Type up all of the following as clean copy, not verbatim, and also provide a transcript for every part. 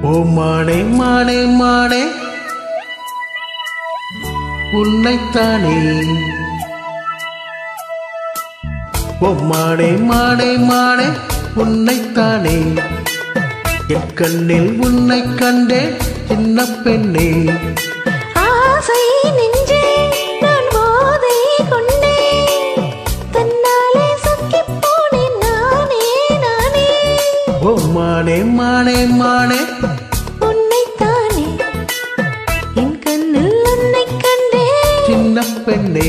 ஓ மானே மானே மானே உன்னைத்தானே. ஓ மானே மானே மானே உன்னைத்தானே. என் கண்ணில் உன்னை கண்டே சின்ன பெண்ணே. ஆசை நெஞ்சே நான் போதை கொண்டே தன்னாலே சொக்கிப் போனேன் நானே நானே. ஓ மானே மானே மானே உன்னைத்தானே என் கண்ணில் உன்னை கண்டே சின்ன பெண்ணே.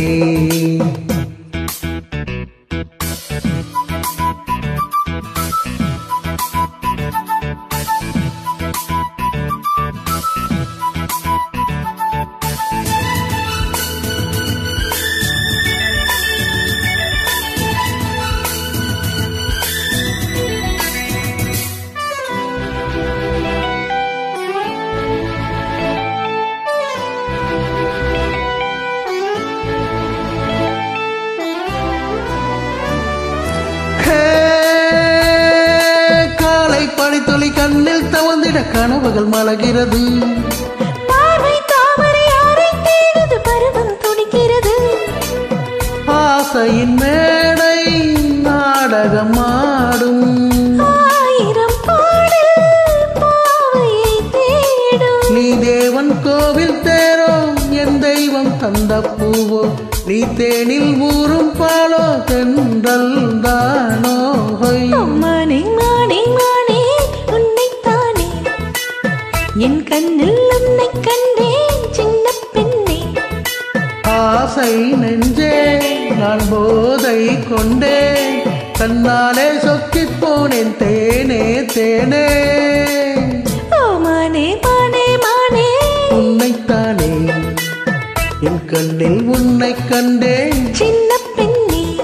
பனித்துளி கண்ணில் தவந்திட கனவுகள் மலகிறது. பார்வை தாமரை யாரை தேடுது பருவம் துடிக்கிறது. ஆசையின் மேடை நாடகமாடும். ஆயிரம் பாடல் பாவையை தேடும். நீ தேவன் கோவில் தேரோ என் தெய்வம் தந்த பூவோ. நீ தேனில் ஊறும் பாலோ தென்றல் தானோ. மானே மானே மானே உன்னைத்தானே என் கண்ணில் உன்னை கண்டேன் சின்ன பெண்ணே. ஆசை நெஞ்சே நான் போதை கொண்டே தன்னாலே சொக்கிப் போனேன் தேனே தேனே. ஓ மானே மானே மானே உன்னைத்தானே என் கண்ணில் உன்னை கண்டேன் சின்ன பெண்ணே.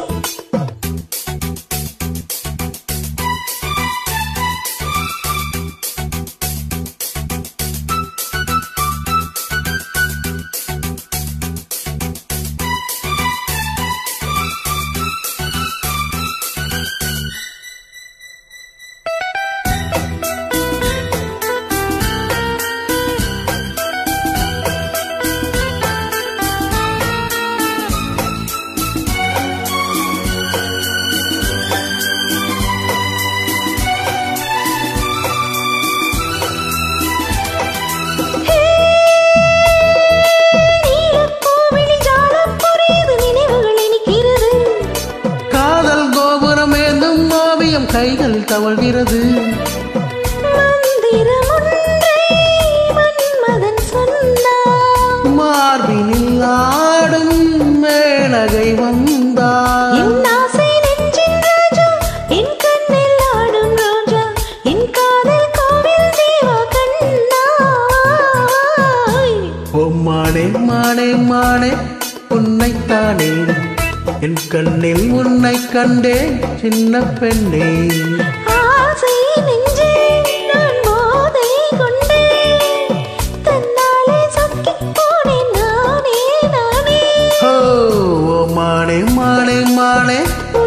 கைகள் தவழ்கிறது. மந்திரம் ஒன்றை மன்மதன் சொன்னான். மார்பினில் ஆடும் மேனகை வந்தார். என் ஆசை நெஞ்சின் ராஜா என் கண்ணில் ஆடும் ரோஜா என் காதல் கோவில் தேவா கண்ணா. ஓ மானே மானே மானே உன்னைத்தானே என் கண்ணில் உன்னை கண்டேன் சின்ன பெண்ணே. ஆசை நெஞ்சே நான் போதை கொண்டே தன்னாலே சொக்கிப் போனேன் நானே நானே. ஓ மானே மானே மானே